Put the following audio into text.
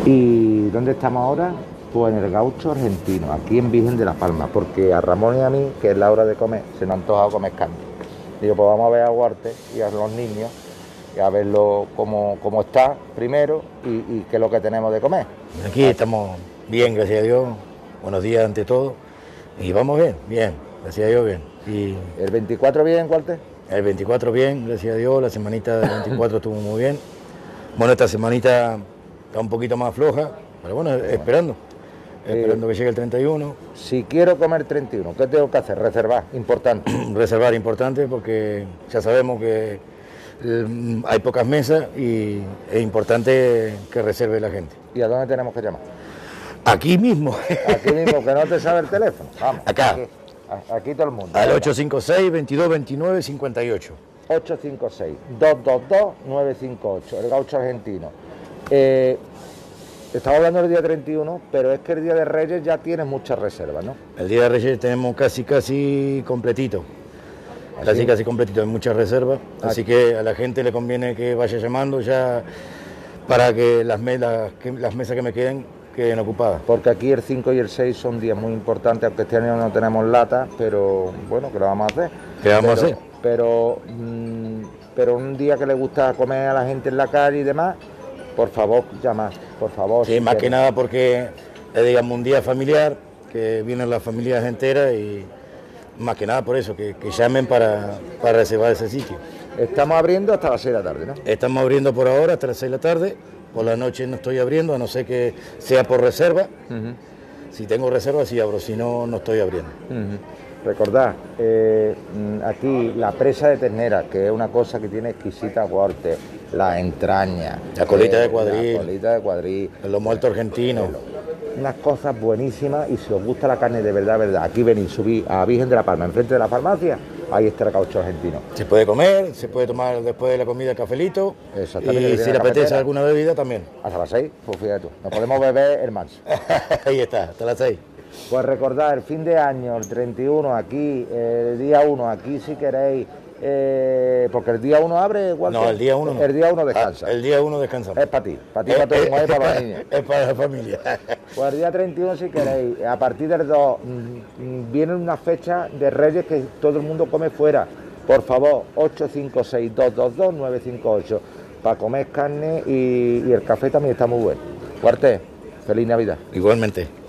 ¿Y dónde estamos ahora? Pues en el Gaucho Argentino, aquí en Virgen de la Palma, porque a Ramón y a mí, que es la hora de comer, se nos ha antojado comer carne. Digo, pues vamos a ver a Huarte y a los niños, y a verlo cómo está primero y qué es lo que tenemos de comer. Aquí estamos bien, gracias a Dios. Buenos días ante todo. Y vamos bien, gracias a Dios bien. Y ¿El 24 bien, Walter? el 24 bien, gracias a Dios. La semanita del 24 estuvo muy bien. Bueno, esta semanita está un poquito más floja, pero bueno, esperando que llegue el 31. Si quiero comer 31, ¿qué tengo que hacer? Reservar, importante. Reservar importante porque ya sabemos que hay pocas mesas y es importante que reserve la gente. ¿Y a dónde tenemos que llamar? Aquí mismo. Aquí mismo, que no te sabe el teléfono. Vamos. Acá. Aquí todo el mundo. Al 856-2229-58. 856-222-958, el Gaucho Argentino. Estamos hablando del día 31, pero es que el día de Reyes ya tienes muchas reservas, ¿no? El día de Reyes tenemos casi completito. Casi completito, hay muchas reservas. Así que a la gente le conviene que vaya llamando ya para que las mesas que me queden ocupadas. Porque aquí el 5 y el 6 son días muy importantes, aunque este año no tenemos lata, pero bueno, ¿qué lo vamos a hacer? ¿Qué vamos a hacer? Pero un día que le gusta comer a la gente en la calle y demás, por favor, llamad, por favor. Sí, más que nada porque es, digamos, un día familiar, que vienen las familias enteras y más que nada por eso, que llamen para reservar ese sitio. Estamos abriendo hasta las 6 de la tarde, ¿no? Estamos abriendo por ahora hasta las 6 de la tarde, por la noche no estoy abriendo, a no ser que sea por reserva. Si tengo reserva sí abro, si no, no estoy abriendo. Recordad, aquí la presa de ternera, que es una cosa que tiene exquisita Huarte, la entraña, la colita de cuadril, el lomo alto argentino. Unas cosas buenísimas, y si os gusta la carne de verdad, aquí venid, subid a Virgen de la Palma, enfrente de la farmacia, ahí está el Gaucho Argentino. Se puede comer, se puede tomar después de la comida cafelito, y si le apetece alguna bebida también. Hasta las 6, pues fíjate tú, nos podemos beber el manso. Ahí está, hasta las 6. Pues recordad, el fin de año, el 31 aquí, el día 1 aquí si queréis, porque el día 1 abre... No, el día 1 no. El día 1 descansa. El día 1 descansamos. Es para ti, para todo el mundo, es para la niña. Es para la familia. Pues el día 31 si queréis, a partir del 2, viene una fecha de Reyes que todo el mundo come fuera. Por favor, 856-222-958, para comer carne y el café también está muy bueno. Huarte, feliz Navidad. Igualmente.